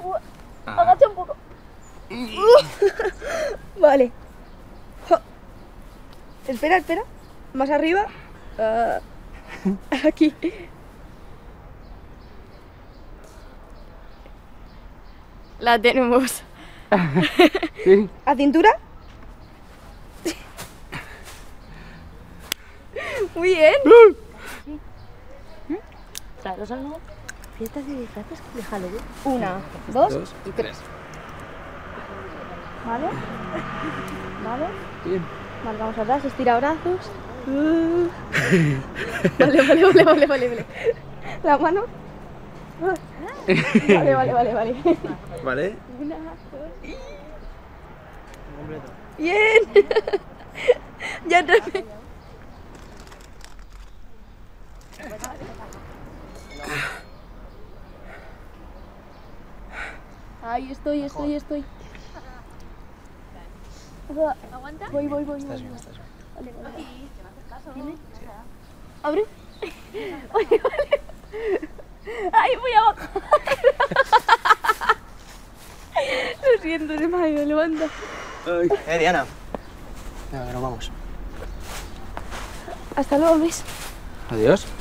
Agacha un poco. Vale. Espera, espera. Más arriba. Aquí. La tenemos. Sí. ¿A cintura? Muy bien. ¿Sabes algo? Fiestas y disfraces de Halloween. 1, 2 2 y 3. ¿Vale? ¿Vale? Bien. Vale, vamos atrás, estira brazos. Vale. La mano. Vale. Vale. 1, 2. Bien. Ya entré. Ahí estoy. ¿Aguanta? Voy. Estás bien. Vale. Dime. Abre. Vale. Ay, voy a bajar. Lo siento, se me ha ido, levanta. Diana. Venga, nos vamos. Hasta luego, Luis. Adiós.